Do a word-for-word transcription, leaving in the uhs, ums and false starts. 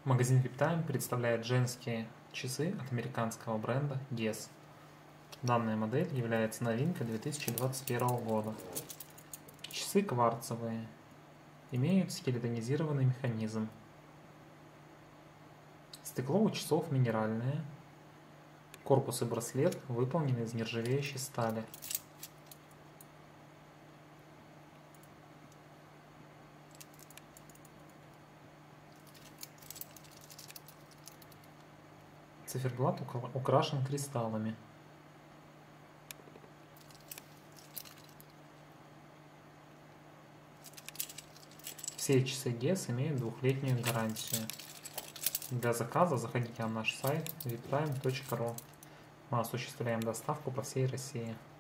Магазин VIPtime представляет женские часы от американского бренда Guess. Данная модель является новинкой две тысячи двадцать первого года. Часы кварцевые, имеют скелетонизированный механизм. Стекло у часов минеральное. Корпус и браслет выполнены из нержавеющей стали. Циферблат украшен кристаллами. Все часы Guess имеют двухлетнюю гарантию. Для заказа заходите на наш сайт виптайм точка ру. Мы осуществляем доставку по всей России.